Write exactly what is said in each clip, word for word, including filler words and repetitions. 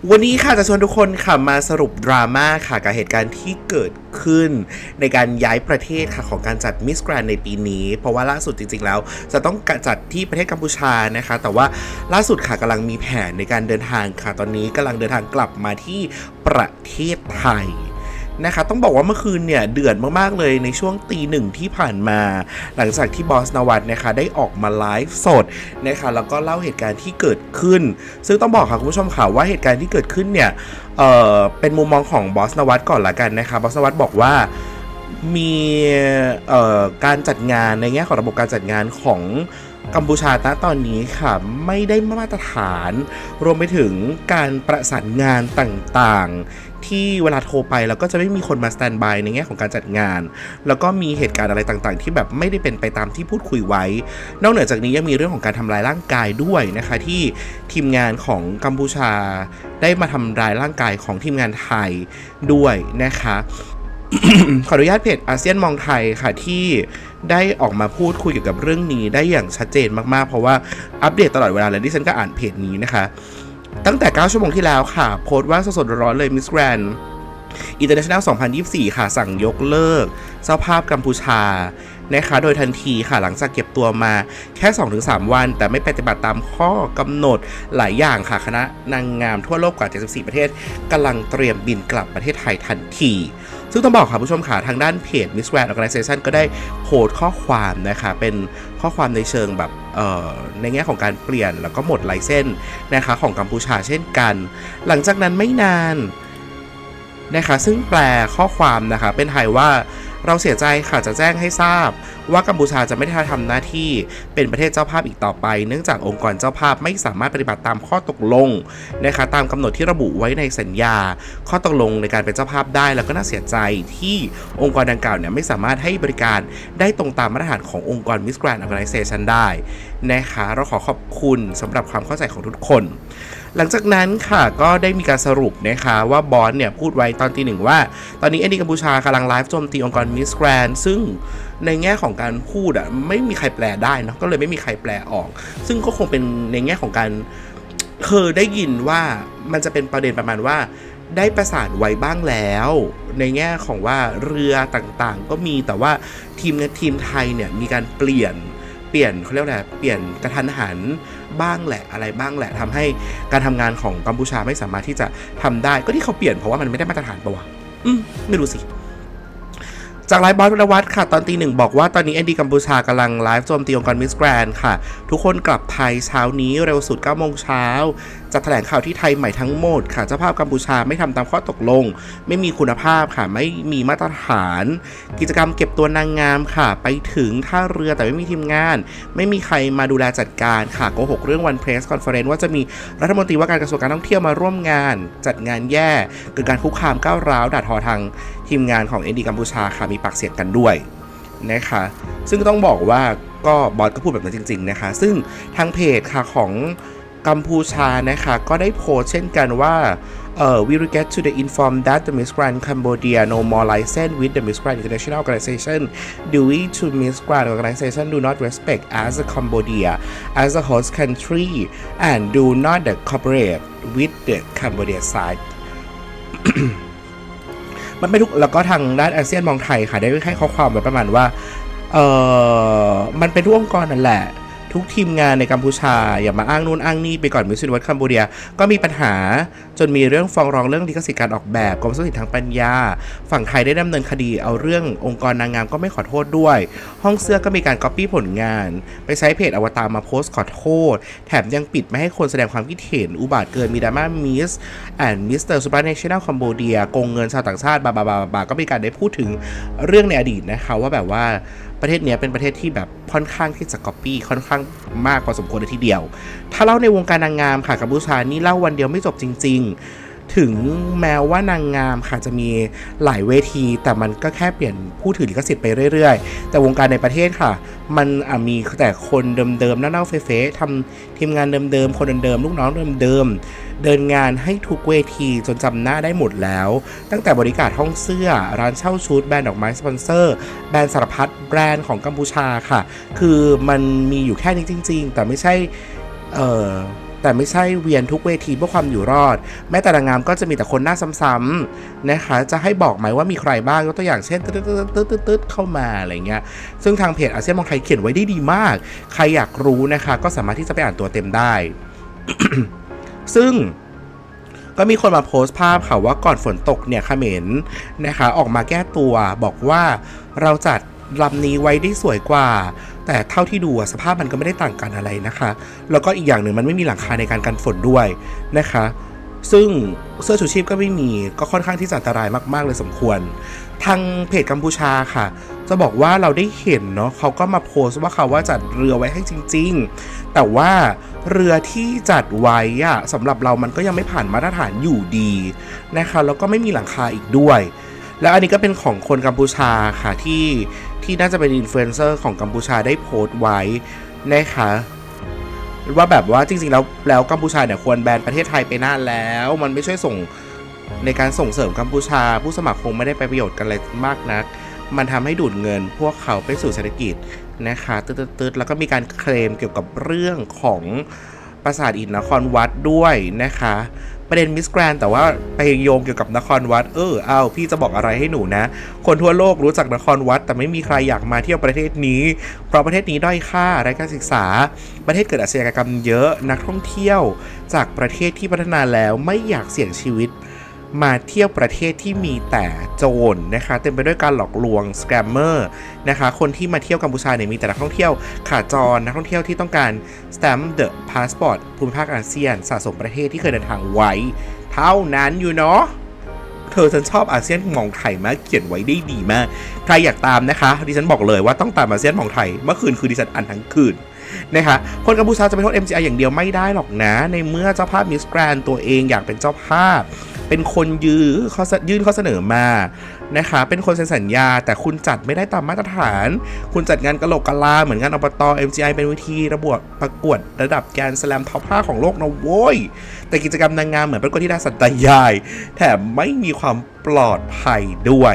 วันนี้ค่ะจะชวนทุกคนค่ะมาสรุปดราม่าค่ะกับเหตุการณ์ที่เกิดขึ้นในการย้ายประเทศค่ะของการจัดมิสแกรนด์ในปีนี้เพราะว่าล่าสุดจริงๆแล้วจะต้องจัดที่ประเทศกัมพูชานะคะแต่ว่าล่าสุดค่ะกำลังมีแผนในการเดินทางค่ะตอนนี้กำลังเดินทางกลับมาที่ประเทศไทยนะคะต้องบอกว่าเมื่อคืนเนี่ยเดือดมากๆเลยในช่วงตีหนึ่งที่ผ่านมาหลังจากที่บอสนวัตนะคะได้ออกมาไลฟ์สดนะคะแล้วก็เล่าเหตุการณ์ที่เกิดขึ้นซึ่งต้องบอกค่ะคุณผู้ชมค่ะว่าเหตุการณ์ที่เกิดขึ้นเนี่ยเอ่อเป็นมุมมองของบอสนวัตก่อนละกันนะคะบอสนวัตบอกว่ามีเอ่อการจัดงานในแง่ของระบบการจัดงานของกัมพูชาณตอนนี้ค่ะไม่ได้มาตรฐานรวมไปถึงการประสานงานต่างๆที่เวลาโทรไปแล้วก็จะไม่มีคนมาสแตนบายในแง่ของการจัดงานแล้วก็มีเหตุการณ์อะไรต่างๆที่แบบไม่ได้เป็นไปตามที่พูดคุยไว้นอกเหนือจากนี้ยังมีเรื่องของการทำลายร่างกายด้วยนะคะที่ทีมงานของกัมพูชาได้มาทำลายร่างกายของทีมงานไทยด้วยนะคะ ขออนุญาตเพจอาเซียนมองไทยค่ะที่ได้ออกมาพูดคุยเกี่ยวกับเรื่องนี้ได้อย่างชัดเจนมากๆเพราะว่าอัปเดตตลอดเวลาเลยที่ฉันก็อ่านเพจนี้นะคะตั้งแต่เก้าชั่วโมงที่แล้วค่ะโพสต์ว่าสดๆร้อนๆเลย Miss Grand International สองพันยี่สิบสี่ค่ะสั่งยกเลิกเจ้าภาพกัมพูชานะคะโดยทันทีค่ะหลังจากเก็บตัวมาแค่ สองถึงสาม วันแต่ไม่ปฏิบัติตามข้อกำหนดหลายอย่างค่ะคณะนางงามทั่วโลกกว่าเจ็ดสิบสี่ประเทศกำลังเตรียมบินกลับประเทศไทยทันทีซึ่งต้องบอกค่ะผู้ชมค่ะทางด้านเพจ Miss Grand Organization ก็ได้โพสต์ข้อความนะคะเป็นข้อความในเชิงแบบเอ่อในแง่ของการเปลี่ยนแล้วก็หมดไลเซนส์นะคะของกัมพูชาเช่นกันหลังจากนั้นไม่นานนะคะซึ่งแปลข้อความนะคะเป็นไทยว่าเราเสียใจค่ะจะแจ้งให้ทราบว่ากัมพูชาจะไม่ได้ทำหน้าที่เป็นประเทศเจ้าภาพอีกต่อไปเนื่องจากองค์กรเจ้าภาพไม่สามารถปฏิบัติตามข้อตกลงนะคะตามกำหนดที่ระบุไว้ในสัญญาข้อตกลงในการเป็นเจ้าภาพได้แล้วก็น่าเสียใจที่องค์กรดังกล่าวเนี่ยไม่สามารถให้บริการได้ตรงตามมาตรฐานขององค์กร Miss Grand Organization ได้นะคะเราขอขอบคุณสำหรับความเข้าใจของทุกคนหลังจากนั้นค่ะก็ได้มีการสรุปนะคะว่าบอสเนี่ยพูดไว้ตอนตีหนึ่งว่าตอนนี้เอ็นดีกัมพูชากำลังไลฟ์โจมตีองค์กร Miss Grand ซึ่งในแง่ของการพูดอ่ะไม่มีใครแปลได้นะก็เลยไม่มีใครแปลออกซึ่งก็คงเป็นในแง่ของการเคยได้ยินว่ามันจะเป็นประเด็นประมาณว่าได้ประสานไว้บ้างแล้วในแง่ของว่าเรือต่างๆก็มีแต่ว่าทีมทีมไทยเนี่ยมีการเปลี่ยนเปลี่ยนเขาเรียกอะไรเปลี่ยนกระทันหันบ้างแหละอะไรบ้างแหละทำให้การทำงานของกัมพูชาไม่สามารถที่จะทำได้ก็ที่เขาเปลี่ยนเพราะว่ามันไม่ได้มาตรฐานปะวะอืมไม่รู้สิจากไลฟ์บอสนวัตค่ะตอนตีหนึ่งบอกว่าตอนนี้เอ็นดีกัมพูชากำลังไลฟ์โจมตีองค์กรมิสแกรนด์ค่ะทุกคนกลับไทยเช้านี้เร็วสุดเก้าโมงเช้าจะแถลงข่าวที่ไทยใหม่ทั้งหมดค่ะเจ้าภาพกัมพูชาไม่ทำตามข้อตกลงไม่มีคุณภาพค่ะไม่มีมาตรฐานกิจกรรมเก็บตัวนางงามค่ะไปถึงท่าเรือแต่ไม่มีทีมงานไม่มีใครมาดูแลจัดการค่ะโกหกเรื่องวันเพรสคอนเฟอเรนซ์ว่าจะมีรัฐมนตรีว่าการกระทรวงการท่องเที่ยวมาร่วมงานจัดงานแย่เกิดการคุกคามก้าวร้าวด่าทอทางทีมงานของเอ็นดีกัมพูชาค่ะมีปากเสียงกันด้วยนะคะซึ่งต้องบอกว่าก็บอสก็พูดแบบนั้นจริงๆนะคะซึ่งทางเพจค่ะของกัมพูชานะคะก็ได้โพสต์เช่นกันว่าเอ่อ we regret to the inform that the Miss Grand Cambodia no more license with the Miss Grand International Organization due to Miss Grand Organization do not respect as a Cambodia as a host country and do not cooperate with the Cambodia side มันไม่ทุกแล้วก็ทางด้านอาเซียนมองไทยค่ะได้ให้ข้อความไว้ประมาณว่าเออมันเป็นทุกองค์กรนั่นแหละทุกทีมงานในกัมพูชาอย่ามาอ้างนู่นอ้างนี่ไปก่อนมิสซิวัตคัมโบเดียก็มีปัญหาจนมีเรื่องฟ้องร้องเรื่องลิขสิทธิ์การออกแบบกรมทรัพย์สินทางปัญญาฝั่งไทยได้ดำเนินคดีเอาเรื่ององค์กรนางงามก็ไม่ขอโทษด้วยห้องเสื้อก็มีการก๊อปปี้ผลงานไปใช้เพจอวตารมาโพสต์ขอโทษแถมยังปิดไม่ให้คนแสดงความคิดเห็นอุบาทเกินมีดราม่ามิสแอนด์มิสเตอร์ซูเปอร์เนชั่นแนลคัมโบเดียโกงเงินชาวต่างชาติบาบาบาบาก็มีการได้พูดถึงเรื่องในอดีตนะคะว่าแบบว่าประเทศนี้เป็นประเทศที่แบบค่อนข้างที่จะก๊อปปี้ค่อนข้างมากพอสมควรเลยทีเดียวถ้าเล่าในวงการนางงามค่ะกัมพูชานี่เล่าวันเดียวไม่จบจริงๆถึงแม้ว่านางงามค่ะจะมีหลายเวทีแต่มันก็แค่เปลี่ยนผู้ถือลิขสิทธิ์ไปเรื่อยๆแต่วงการในประเทศค่ะมันมีแต่คนเดิมๆเน่าๆเฟะๆทำทีมงานเดิมๆคนเดิมๆลูกน้องเดิมๆเดินงานให้ทุกเวทีจนจำหน้าได้หมดแล้วตั้งแต่บริการห้องเสื้อร้านเช่าชุดแบรนด์ดอกไม้สปอนเซอร์แบรนด์สารพัดแบรนด์ของกัมพูชาค่ะคือมันมีอยู่แค่นี้จริงๆแต่ไม่ใช่เอ่อแต่ไม่ใช่เวียนทุกเวทีเพื่อความอยู่รอดแม้แต่นางงามก็จะมีแต่คนหน้าซ้ำๆนะคะจะให้บอกไหมว่ามีใครบ้างยกตัวอย่างเช่นตึ๊ดๆๆๆเข้ามาอะไรเงี้ยซึ่งทางเพจอาเซียนมองไทยเขียนไว้ได้ดีมากใครอยากรู้นะคะก็สามารถที่จะไปอ่านตัวเต็มได้ ซึ่งก็มีคนมาโพสต์ภาพค่ะว่าก่อนฝนตกเนี่ยเขมรนะคะออกมาแก้ตัวบอกว่าเราจัดลำนี้ไว้ได้สวยกว่าแต่เท่าที่ดูสภาพมันก็ไม่ได้ต่างกันอะไรนะคะแล้วก็อีกอย่างหนึ่งมันไม่มีหลังคาในการกันฝนด้วยนะคะซึ่งเสื้อชูชีพก็ไม่มีก็ค่อนข้างที่จะอันตรายมากๆเลยสมควรทางเพจกัมพูชาค่ะจะบอกว่าเราได้เห็นเนาะเขาก็มาโพสต์ว่าเขาว่าจัดเรือไว้ให้จริงๆแต่ว่าเรือที่จัดไว้อะสำหรับเรามันก็ยังไม่ผ่านมาตรฐานอยู่ดีนะคะแล้วก็ไม่มีหลังคาอีกด้วยแล้วอันนี้ก็เป็นของคนกัมพูชาค่ะที่ที่น่าจะเป็นอินฟลูเอนเซอร์ของกัมพูชาได้โพสต์ไว้นะคะว่าแบบว่าจริงๆแล้วแล้วกัมพูชาเนี่ยควรแบนประเทศไทยไปนานแล้วมันไม่ช่วยส่งในการส่งเสริมกัมพูชาผู้สมัครคงไม่ได้ไปประโยชน์กันอะไรมากนักมันทำให้ดูดเงินพวกเขาไปสู่เศรษฐกิจนะคะตืดๆแล้วก็มีการเคลมเกี่ยวกับเรื่องของปราสาทอินนครวัดด้วยนะคะประเด็นมิสแกรนแต่ว่าไปโยงเกี่ยวกับนครวัดเออเอาพี่จะบอกอะไรให้หนูนะคนทั่วโลกรู้จักนครวัดแต่ไม่มีใครอยากมาเที่ยวประเทศนี้เพราะประเทศนี้ด้อยค่าไร้การศึกษาประเทศเกิดอาชญากรรมเยอะนักท่องเที่ยวจากประเทศที่พัฒนาแล้วไม่อยากเสี่ยงชีวิตมาเที่ยวประเทศที่มีแต่โจรนะคะเต็มไปด้วยการหลอกลวงสแกมเมอร์นะคะคนที่มาเที่ยวกัมพูชาเนี่ยมีแต่นักท่องเที่ยวขาจรนักท่องเที่ยวที่ต้องการ stamp the passport ภูมิภาคอาเซียนสะสมประเทศที่เคยเดินทางไว้เท่านั้นอยู่เนาะเธอฉันชอบอาเซียนมองไทยมากเขียนไว้ได้ดีมากใครอยากตามนะคะดิฉันบอกเลยว่าต้องตามอาเซียนมองไทยเมื่อคืนคือดิฉันอ่านทั้งคืนนะคะคนกัมพูชาจะไปโทษ เอ็ม จี ไอ อย่างเดียวไม่ได้หรอกนะในเมื่อเจ้าภาพมิสแกรนตัวเองอยากเป็นเจ้าภาพเป็นคนยื้อข้อยื่นข้อเสนอมานะคะเป็นคนเซ็นสัญญาแต่คุณจัดไม่ได้ตามมาตรฐานคุณจัดงานกะโหลกกะลาเหมือนงานอบต เอ็ม จี ไอ เป็นวิธีระบวประกวดระดับแกรนด์สแลมท็อปห้าของโลกนะโว้ยแต่กิจกรรมนางงามเหมือนประกวดที่ดาสันตยายแถมไม่มีความปลอดภัยด้วย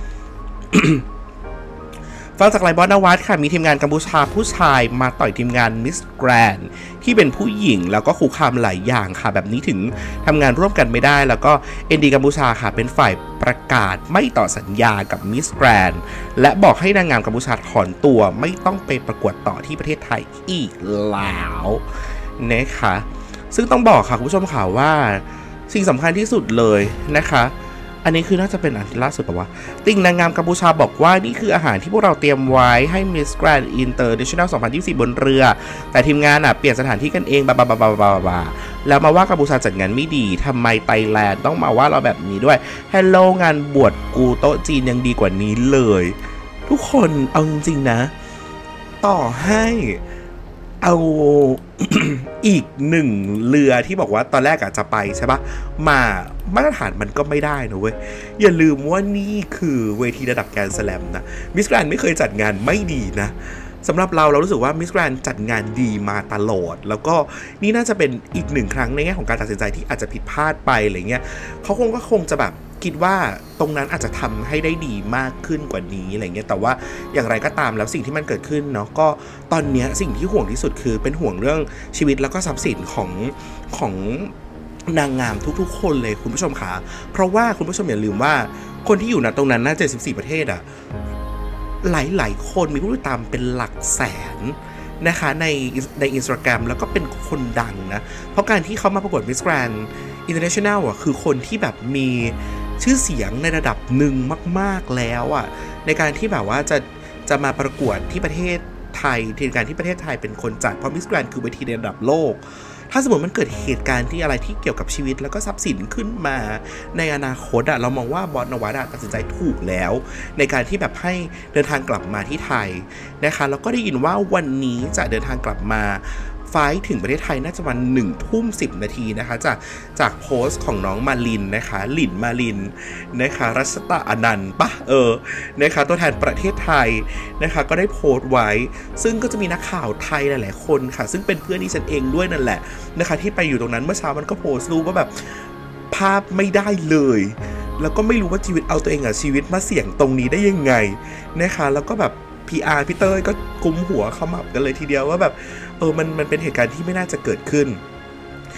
ฟังจากไลบอนนวัดค่ะมีทีมงานกัมพูชาผู้ชายมาต่อยทีมงานมิสแกรนด์ที่เป็นผู้หญิงแล้วก็คุกคามหลายอย่างค่ะแบบนี้ถึงทำงานร่วมกันไม่ได้แล้วก็เอ็นดีกัมพูชาค่ะเป็นฝ่ายประกาศไม่ต่อสัญญากับมิสแกรนด์และบอกให้นางงามกัมพูชาถอนตัวไม่ต้องไปประกวดต่อที่ประเทศไทยอีกแล้วนะคะซึ่งต้องบอกค่ะคุณผู้ชมค่ะว่าสิ่งสำคัญที่สุดเลยนะคะอันนี้คือน่าจะเป็นอันล่าสุดป่ะวะติ่งนางงามกัมพูชาบอกว่านี่คืออาหารที่พวกเราเตรียมไว้ให้ Miss Grand International สองพันยี่สิบสี่บนเรือแต่ทีมงานอ่ะเปลี่ยนสถานที่กันเองบาบาบาบาบาบาแล้วมาว่ากัมพูชาจัดงานไม่ดีทำไมไทยแลนด์ต้องมาว่าเราแบบนี้ด้วยฮัลโหลงานบวชกูโต๊ะจีนยังดีกว่านี้เลยทุกคนเอาจริงๆนะต่อให้เอา อีกหนึ่งเรือที่บอกว่าตอนแรกอาจจะไปใช่ปะมามาตรฐานมันก็ไม่ได้นะเว้ยอย่าลืมว่านี่คือเวทีระดับแกรนด์สแลมนะมิสแกรนด์ไม่เคยจัดงานไม่ดีนะสำหรับเราเรารู้สึกว่ามิสแกรนด์จัดงานดีมาตลอดแล้วก็นี่น่าจะเป็นอีกหนึ่งครั้งในแง่ของการตัดสินใจที่อาจจะผิดพลาดไปอะไรเงี้ยเขาคงก็คงจะแบบคิดว่าตรงนั้นอาจจะทำให้ได้ดีมากขึ้นกว่านี้อะไรเงี้ยแต่ว่าอย่างไรก็ตามแล้วสิ่งที่มันเกิดขึ้นเนาะก็ตอนนี้สิ่งที่ห่วงที่สุดคือเป็นห่วงเรื่องชีวิตแล้วก็ทรัพย์สินของของนางงามทุกๆคนเลยคุณผู้ชมค่ะเพราะว่าคุณผู้ชมอย่าลืมว่าคนที่อยู่ณตรงนั้นน่าเจ็ดสิบสี่ประเทศอะหลายๆคนมีผู้ติดตามเป็นหลักแสนนะคะในใน Instagram แล้วก็เป็นคนดังนะเพราะการที่เขามาประกวด Miss Grand International อ่ะคือคนที่แบบมีชื่อเสียงในระดับหนึ่งมากๆแล้วอ่ะในการที่แบบว่าจะจะมาประกวดที่ประเทศไทยทีการที่ประเทศไทยเป็นคนจัดเพราะ Miss Grand คือเวทีในระดับโลกถ้าสมมติมันเกิดเหตุการณ์ที่อะไรที่เกี่ยวกับชีวิตแล้วก็ทรัพย์สินขึ้นมาในอนาคตอะเรามองว่าบอสนวัดตัดสินใจถูกแล้วในการที่แบบให้เดินทางกลับมาที่ไทยนะคะแล้วก็ได้ยินว่าวันนี้จะเดินทางกลับมาไฟล์ถึงประเทศไทยน่าจะวันหนึ่งทุ่มสิบนาทีนะคะจากจากโพสต์ของน้องมาลินนะคะหลินมาลินนะคะรัชตะอนันต์ปะเออนะคะตัวแทนประเทศไทยนะคะก็ได้โพสต์ไว้ซึ่งก็จะมีนักข่าวไทยหลายๆคนค่ะซึ่งเป็นเพื่อนดิฉันเองด้วยนั่นแหละนะคะที่ไปอยู่ตรงนั้นเมื่อเช้ามันก็โพสต์รูปว่าแบบภาพไม่ได้เลยแล้วก็ไม่รู้ว่าชีวิตเอาตัวเองอะชีวิตมาเสี่ยงตรงนี้ได้ยังไงนะคะแล้วก็แบบ พี อาร์ พี่เต้ยก็กุมหัวเข้ามากันเลยทีเดียวว่าแบบเออมันมันเป็นเหตุการณ์ที่ไม่น่าจะเกิดขึ้น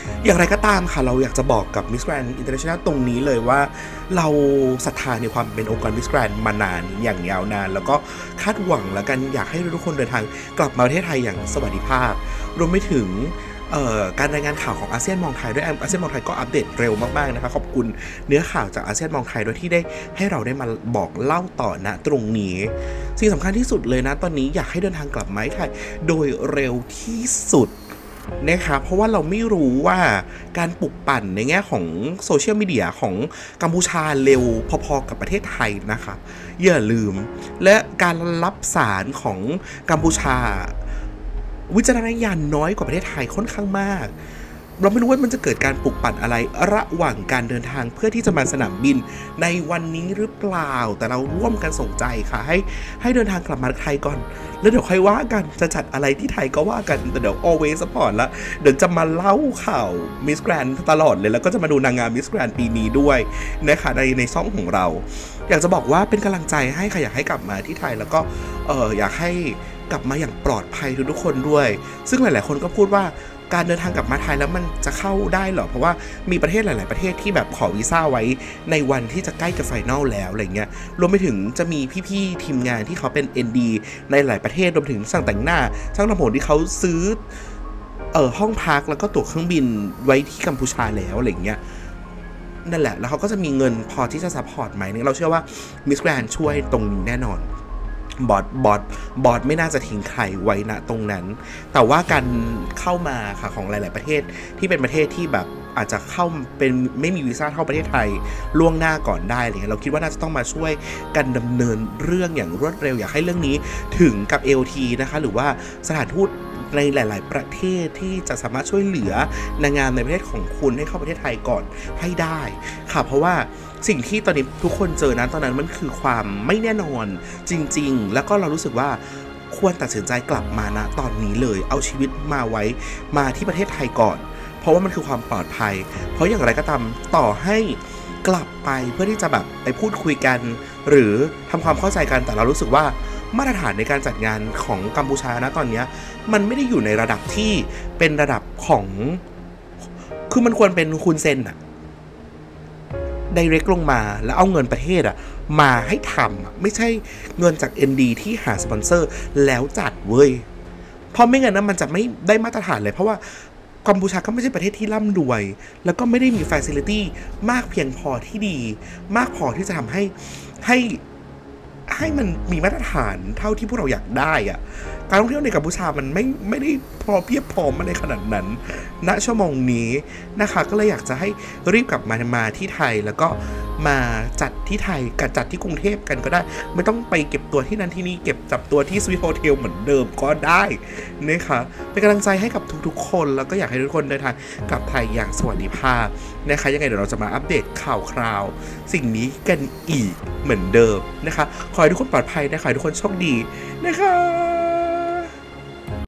อย่างไรก็ตามค่ะเราอยากจะบอกกับ Miss Grand International ตรงนี้เลยว่าเราศรัทธาในความเป็นองค์กร Miss Grand มานานอย่างยาวนานแล้วก็คาดหวังแล้วกันอยากให้ทุกคนเดินทางกลับมาประเทศไทยอย่างสวัสดิภาพรวมไปถึงการรายงานข่าวของอาเซียนมองไทยด้วยอาเซียนมองไทยก็อัปเดตเร็วมากๆนะคะขอบคุณเนื้อข่าวจากอาเซียนมองไทยโดยที่ได้ให้เราได้มาบอกเล่าต่อณตรงนี้สิ่งสำคัญที่สุดเลยนะตอนนี้อยากให้เดินทางกลับมาไทยโดยเร็วที่สุดนะคะเพราะว่าเราไม่รู้ว่าการปลุกปั่นในแง่ของโซเชียลมีเดียของกัมพูชาเร็วพอๆกับประเทศไทยนะคะอย่าลืมและการรับสารของกัมพูชาวิจารณญาณน้อยกว่าประเทศไทยค่อนข้างมากเราไม่รู้ว่ามันจะเกิดการปลุกปั่นอะไรระหว่างการเดินทางเพื่อที่จะมาสนามบินในวันนี้หรือเปล่าแต่เราร่วมกันส่งใจค่ะให้ให้เดินทางกลับมาไทยก่อนแล้วเดี๋ยวค่อยว่ากันจะจัดอะไรที่ไทยก็ว่ากันแต่เดี๋ยว always support ละเดี๋ยวจะมาเล่าข่าว Miss Grand ตลอดเลยแล้วก็จะมาดูนางงาม Miss Grand ปีนี้ด้วยนะคะในในช่องของเราอยากจะบอกว่าเป็นกำลังใจให้ค่ะอยากให้กลับมาที่ไทยแล้วก็เอออยากให้กลับมาอย่างปลอดภัยทุกๆคนด้วยซึ่งหลายๆคนก็พูดว่าการเดินทางกลับมาไทยแล้วมันจะเข้าได้หรอเพราะว่ามีประเทศหลายๆประเทศที่แบบขอวีซ่าไว้ในวันที่จะใกล้กับไฟนอลแล้วอะไรเงี้ยรวมไปถึงจะมีพี่ๆทีมงานที่เขาเป็น เอ็น ดี ในหลายประเทศรวมถึงช่างแต่งหน้าช่างทำผมที่เขาซื้อเอ่อห้องพักแล้วก็ตั๋วเครื่องบินไว้ที่กัมพูชาแล้วอะไรเงี้ยนั่นแหละแล้วเขาก็จะมีเงินพอที่จะซัพพอร์ตไหมเนี่ยเราเชื่อว่า Miss Grand ช่วยตรงนี้แน่นอนบอร์ดบอร์ดบอร์ดไม่น่าจะทิ้งใครไว้ณตรงนั้นแต่ว่าการเข้ามาค่ะของหลายๆประเทศที่เป็นประเทศที่แบบอาจจะเข้าเป็นไม่มีวีซ่าเข้าประเทศไทยล่วงหน้าก่อนได้อะไรเงี้ยเราคิดว่าน่าจะต้องมาช่วยกันดำเนินเรื่องอย่างรวดเร็วอยากให้เรื่องนี้ถึงกับ เอ โอ ที นะคะหรือว่าสถานทูตในหลายๆประเทศที่จะสามารถช่วยเหลือนางงามในประเทศของคุณให้เข้าประเทศไทยก่อนให้ได้ค่ะเพราะว่าสิ่งที่ตอนนี้ทุกคนเจอนะตอนนั้นมันคือความไม่แน่นอนจริงๆแล้วก็เรารู้สึกว่าควรตัดสินใจกลับมานะตอนนี้เลยเอาชีวิตมาไว้มาที่ประเทศไทยก่อนเพราะว่ามันคือความปลอดภัยเพราะอย่างไรก็ตามต่อให้กลับไปเพื่อที่จะแบบไปพูดคุยกันหรือทำความเข้าใจกันแต่เรารู้สึกว่ามาตรฐานในการจัดงานของกัมพูชานะตอนนี้มันไม่ได้อยู่ในระดับที่เป็นระดับของคือมันควรเป็นคุณเซนอะdirect ลงมาแล้วเอาเงินประเทศอะมาให้ทำไม่ใช่เงินจาก เอ็น ดี ที่หาสปอนเซอร์แล้วจัดเว้ยเพราะไม่งั้นนะมันจะไม่ได้มาตรฐานเลยเพราะว่ากัมพูชาก็ไม่ใช่ประเทศที่ร่ำรวยแล้วก็ไม่ได้มี facility มากเพียงพอที่ดีมากพอที่จะทำให้ให้ให้มันมีมาตรฐานเท่าที่พวกเราอยากได้อะการท่องเที่ยวในกัมพูชามันไม่ไม่ได้พอเพียบพร้อมมาในขนาดนั้นณชั่วโมงนี้นะคะก็เลยอยากจะให้รีบกลับมามาที่ไทยแล้วก็มาจัดที่ไทยกับจัดที่กรุงเทพกันก็ได้ไม่ต้องไปเก็บตัวที่นั่นที่นี่เก็บจับตัวที่สวีทโฮเทลเหมือนเดิมก็ได้นะคะเป็นกำลังใจให้กับทุกๆคนแล้วก็อยากให้ทุกคนเดินทางกลับไทยอย่างสวัสดิภาพนะคะยังไงเดี๋ยวเราจะมาอัปเดตข่าวคราวสิ่งนี้กันอีกเหมือนเดิมนะคะขอให้ทุกคนปลอดภัยนะคะขอให้ทุกคนโชคดีนะคะ